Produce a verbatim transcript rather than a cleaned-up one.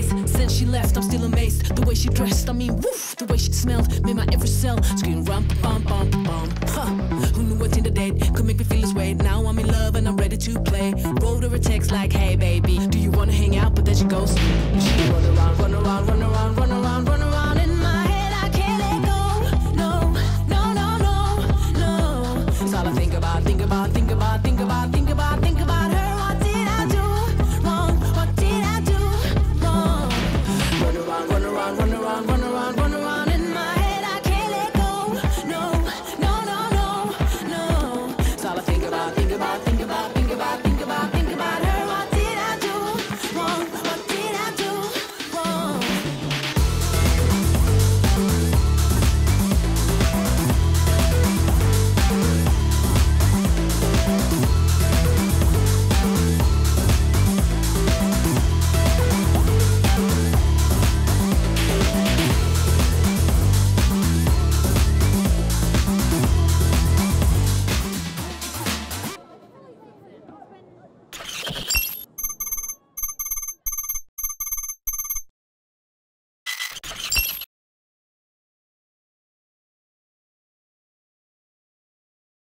days since she left, I'm still amazed. The way she dressed, I mean, woof. The way she smelled made my every cell scream rum bum bum bum. Huh? Who knew what Tinder date could make me feel this way? Now I'm in love and I'm ready to play. Wrote her a text like, hey baby, do you wanna hang out? But then she goes, she run around, run around, run around, run around.